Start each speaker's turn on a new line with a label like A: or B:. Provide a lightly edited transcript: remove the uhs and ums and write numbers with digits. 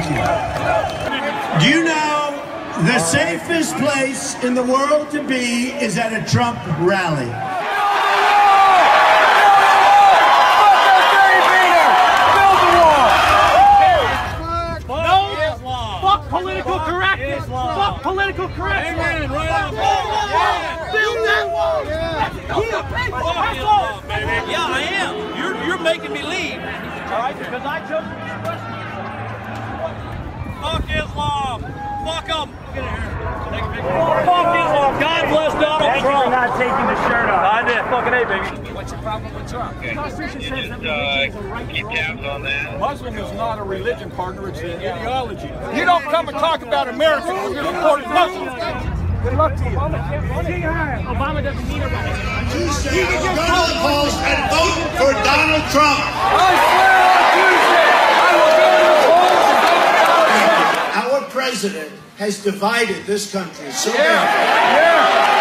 A: Thank you. Do you know the safest place in the world to be is at a Trump rally?
B: Fuck political correctness! Fuck political correctness! Amen, right on. Build that wall!
C: Yeah, I am. You're making me leave.
B: Alright, because I chose to express myself.
C: Fuck Islam! Fuck them! Get in here.
B: Fuck Islam! God bless Donald Trump!
D: Thank you for not taking the shirt off.
B: I did. Fucking A, baby.
C: What's your problem with Trump?
B: The Constitution says that religion is a right
E: keep tabs on that.
F: Muslim is not a religion, partner. It's an ideology. You don't come and talk about America when you're supporting Muslims. Good luck to you.
B: Obama doesn't need a right.
A: Go to the polls and vote for Donald Trump. Our president has divided this country so badly.